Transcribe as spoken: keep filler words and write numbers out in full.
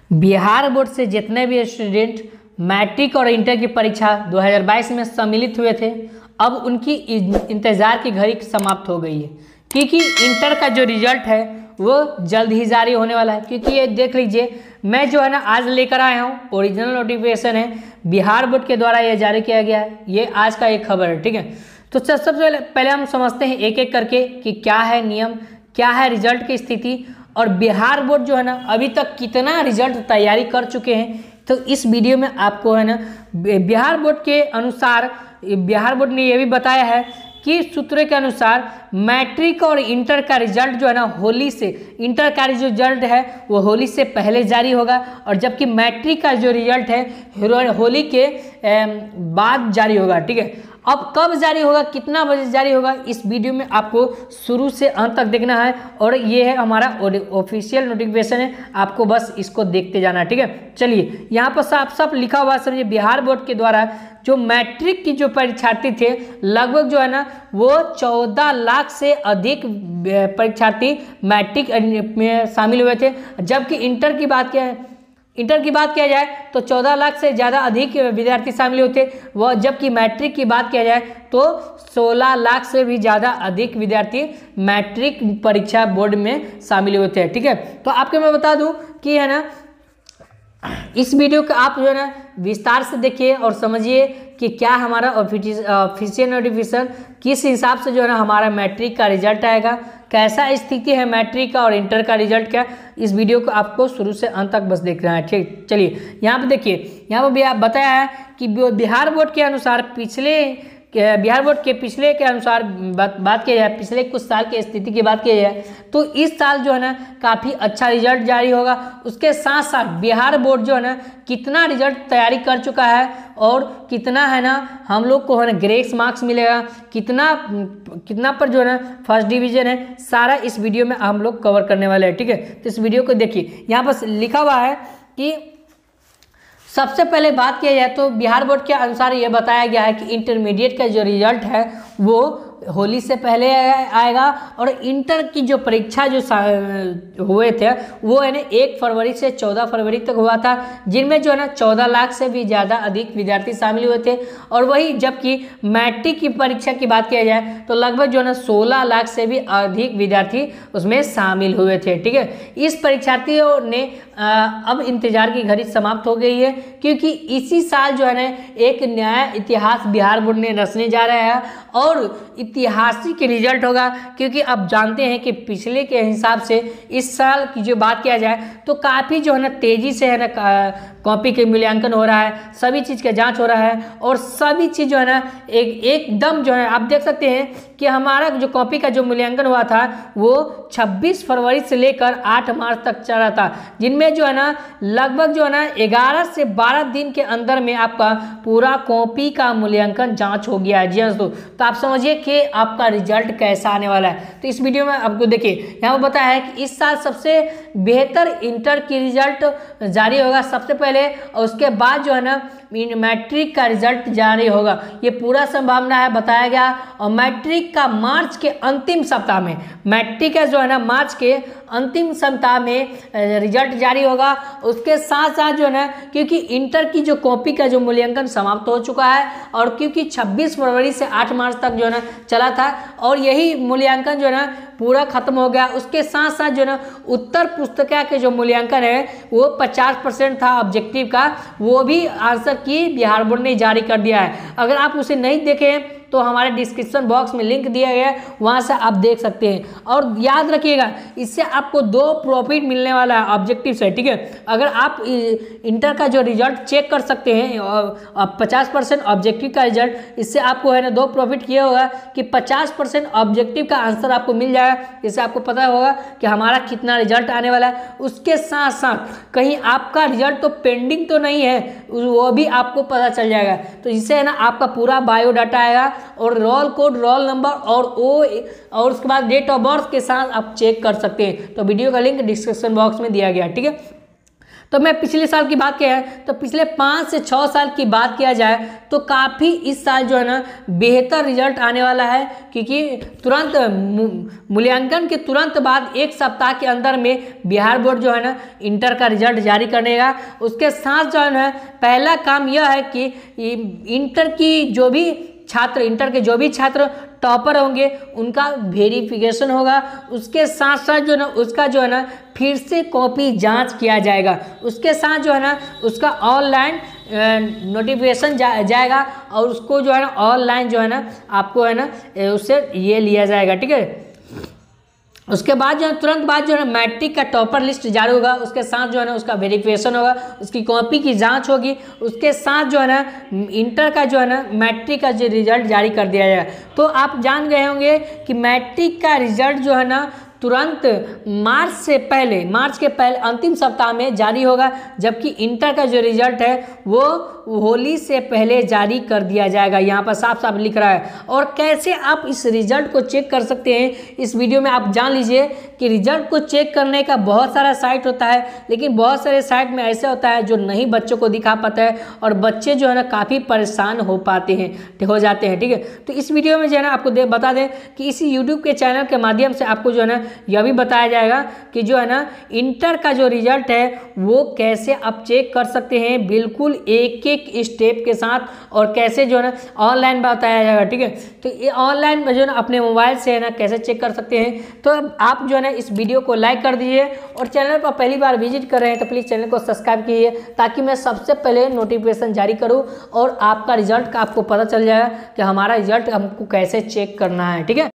Bihar board से जितने भी स्टूडेंट मैट्रिक और इंटर की परीक्षा दो हज़ार बाईस में सम्मिलित हुए थे, अब उनकी इंतज़ार की घड़ी समाप्त हो गई है, क्योंकि इंटर का जो रिजल्ट है वो जल्द ही जारी होने वाला है। क्योंकि ये देख लीजिए, मैं जो है ना आज लेकर आया हूँ, ओरिजिनल नोटिफिकेशन है, बिहार बोर्ड के द्वारा ये जारी किया गया है। ये आज का एक खबर है, ठीक है। तो सबसे पहले पहले हम समझते हैं एक एक करके कि क्या है नियम, क्या है रिजल्ट की स्थिति, और बिहार बोर्ड जो है ना अभी तक कितना रिजल्ट तैयारी कर चुके हैं। तो इस वीडियो में आपको है ना बिहार बोर्ड के अनुसार, बिहार बोर्ड ने यह भी बताया है कि सूत्रों के अनुसार मैट्रिक और इंटर का रिजल्ट जो है ना होली से, इंटर का जो रिजल्ट है वो होली से पहले जारी होगा, और जबकि मैट्रिक का जो रिजल्ट है होली के बाद जारी होगा, ठीक है। अब कब जारी होगा, कितना बजे जारी होगा, इस वीडियो में आपको शुरू से अंत तक देखना है, और ये है हमारा ऑफिशियल नोटिफिकेशन है, आपको बस इसको देखते जाना है, ठीक है। चलिए, यहाँ पर साफ साफ लिखा हुआ समझिए, बिहार बोर्ड के द्वारा जो मैट्रिक की जो परीक्षार्थी थे लगभग जो है ना वो चौदह लाख से अधिक परीक्षार्थी मैट्रिक में शामिल हुए थे, जबकि इंटर की बात किया इंटर की बात किया जाए तो चौदह लाख से ज़्यादा अधिक विद्यार्थी शामिल होते, वह जबकि मैट्रिक की बात किया जाए तो सोलह लाख से भी ज़्यादा अधिक विद्यार्थी मैट्रिक परीक्षा बोर्ड में शामिल होते हैं, ठीक है। तो आपको मैं बता दूं कि है ना इस वीडियो को आप जो है ना विस्तार से देखिए और समझिए कि क्या हमारा ऑफिशियल नोटिफिकेशन किस हिसाब से जो है ना हमारा मैट्रिक का रिजल्ट आएगा, कैसा स्थिति है मैट्रिक का और इंटर का रिजल्ट क्या। इस वीडियो को आपको शुरू से अंत तक बस देखना है, ठीक। चलिए, यहाँ पे देखिए, यहाँ पर भी आप बताया है कि बिहार बोर्ड के अनुसार पिछले बिहार बोर्ड के पिछले के अनुसार बात बात किया जाए, पिछले कुछ साल की स्थिति की बात की जाए तो इस साल जो है ना काफ़ी अच्छा रिजल्ट जारी होगा। उसके साथ साथ बिहार बोर्ड जो है ना कितना रिजल्ट तैयारी कर चुका है और कितना है ना हम लोग को है ना ग्रेस मार्क्स मिलेगा, कितना कितना पर जो है ना फर्स्ट डिवीजन है, सारा इस वीडियो में हम लोग कवर करने वाले हैं, ठीक है। तो इस वीडियो को देखिए, यहाँ पर लिखा हुआ है कि सबसे पहले बात किया जाए तो बिहार बोर्ड के अनुसार ये बताया गया है कि इंटरमीडिएट का जो रिजल्ट है वो होली से पहले आएगा, और इंटर की जो परीक्षा जो हुए थे वो है ना एक फरवरी से चौदह फरवरी तक हुआ था, जिनमें जो है ना चौदह लाख से भी ज़्यादा अधिक विद्यार्थी शामिल हुए थे। और वही जबकि मैट्रिक की परीक्षा की बात किया जाए तो लगभग जो है ना सोलह लाख से भी अधिक विद्यार्थी उसमें शामिल हुए थे, ठीक है। इस परीक्षार्थियों ने आ, अब इंतजार की घड़ी समाप्त हो गई है, क्योंकि इसी साल जो है ना एक नया इतिहास बिहार बोर्ड ने रचने जा रहा है और ऐतिहासिक रिजल्ट होगा। क्योंकि अब जानते हैं कि पिछले के हिसाब से इस साल की जो बात किया जाए तो काफ़ी जो है ना तेज़ी से है ना कॉपी के मूल्यांकन हो रहा है, सभी चीज़ का जांच हो रहा है, और सभी चीज़ जो है ना एक एकदम जो है आप देख सकते हैं कि हमारा जो कॉपी का जो मूल्यांकन हुआ था वो छब्बीस फरवरी से लेकर आठ मार्च तक चला था, जिनमें जो है ना लगभग जो है ना ग्यारह से बारह दिन के अंदर में आपका पूरा कॉपी का मूल्यांकन जांच हो गया है। जी हाँ दोस्तों, तो आप समझिए कि आपका रिजल्ट कैसा आने वाला है। तो इस वीडियो में आपको देखिए, यहाँ पर बताया है कि इस साल सबसे बेहतर इंटर की रिजल्ट जारी होगा सबसे पहले, और उसके बाद जो है ना मैट्रिक का रिजल्ट जारी होगा, ये पूरा संभावना है बताया गया। और मैट्रिक का मार्च के अंतिम सप्ताह में, मैट्रिक का जो है ना मार्च के अंतिम सप्ताह में रिजल्ट जारी होगा। उसके साथ साथ जो है ना क्योंकि इंटर की जो कॉपी का जो मूल्यांकन समाप्त हो चुका है, और क्योंकि छब्बीस फरवरी से आठ मार्च तक जो है ना चला था, और यही मूल्यांकन जो है ना पूरा खत्म हो गया। उसके साथ साथ जो है ना उत्तर पुस्तिका के जो मूल्यांकन है वो पचास परसेंट था ऑब्जेक्टिव का, वो भी आंसर की बिहार बोर्ड ने जारी कर दिया है। अगर आप उसे नहीं देखें तो हमारे डिस्क्रिप्शन बॉक्स में लिंक दिया गया है, वहाँ से आप देख सकते हैं। और याद रखिएगा, इससे आपको दो प्रॉफिट मिलने वाला है ऑब्जेक्टिव से, ठीक है। अगर आप इंटर का जो रिजल्ट चेक कर सकते हैं और पचास परसेंट ऑब्जेक्टिव का रिजल्ट, इससे आपको है ना दो प्रॉफिट किया होगा कि पचास परसेंट ऑब्जेक्टिव का आंसर आपको मिल जाएगा, इससे आपको पता होगा कि हमारा कितना रिजल्ट आने वाला है। उसके साथ साथ कहीं आपका रिजल्ट तो पेंडिंग तो नहीं है, वो भी आपको पता चल जाएगा। तो इससे है ना आपका पूरा बायोडाटा आएगा, और रोल कोड, रोल नंबर और ओ और उसके बाद डेट ऑफ बर्थ के साथ आप चेक कर सकते हैं। तो वीडियो का लिंक डिस्क्रिप्शन बॉक्स में दिया गया है, ठीक है। तो मैं पिछले साल की बात किया है तो पिछले पाँच से छः साल की बात किया जाए तो काफ़ी इस साल जो है ना बेहतर रिजल्ट आने वाला है, क्योंकि तुरंत मूल्यांकन के तुरंत बाद एक सप्ताह के अंदर में बिहार बोर्ड जो है ना इंटर का रिजल्ट जारी करेगा। उसके साथ जो है ना पहला काम यह है कि इंटर की जो भी छात्र इंटर के जो भी छात्र टॉपर होंगे उनका वेरिफिकेशन होगा। उसके साथ साथ जो है ना उसका जो है ना फिर से कॉपी जांच किया जाएगा। उसके साथ जो है ना उसका ऑनलाइन नोटिफिकेशन जा, जाएगा और उसको जो है ना ऑनलाइन जो है ना आपको है ना उससे ये लिया जाएगा, ठीक है। उसके बाद जो है तुरंत बाद जो है ना मैट्रिक का टॉपर लिस्ट जारी होगा। उसके साथ जो है ना उसका वेरिफिकेशन होगा, उसकी कॉपी की जांच होगी। उसके साथ जो है ना इंटर का जो है ना मैट्रिक का जो रिजल्ट जारी कर दिया जाएगा। तो आप जान गए होंगे कि मैट्रिक का रिजल्ट जो है ना तुरंत मार्च से पहले मार्च के पहले अंतिम सप्ताह में जारी होगा, जबकि इंटर का जो रिजल्ट है वो होली से पहले जारी कर दिया जाएगा। यहाँ पर साफ साफ लिख रहा है। और कैसे आप इस रिजल्ट को चेक कर सकते हैं इस वीडियो में आप जान लीजिए कि रिजल्ट को चेक करने का बहुत सारा साइट होता है, लेकिन बहुत सारे साइट में ऐसे होता है जो नहीं बच्चों को दिखा पाता है और बच्चे जो है ना काफ़ी परेशान हो पाते हैं हो जाते हैं, ठीक है। तो इस वीडियो में जो है ना आपको दे बता दें कि इसी यूट्यूब के चैनल के माध्यम से आपको जो है ना यह भी बताया जाएगा कि जो है ना इंटर का जो रिजल्ट है वो कैसे आप चेक कर सकते हैं, बिल्कुल एक एक स्टेप के साथ, और कैसे जो है ना ऑनलाइन बताया जाएगा, ठीक है। तो ये ऑनलाइन जो है ना अपने मोबाइल से है ना कैसे चेक कर सकते हैं। तो आप जो है ना इस वीडियो को लाइक कर दीजिए और चैनल पर पहली बार विजिट कर रहे हैं तो प्लीज़ चैनल को सब्सक्राइब कीजिए ताकि मैं सबसे पहले नोटिफिकेशन जारी करूँ और आपका रिजल्ट का आपको पता चल जाएगा कि हमारा रिजल्ट हमको कैसे चेक करना है, ठीक है।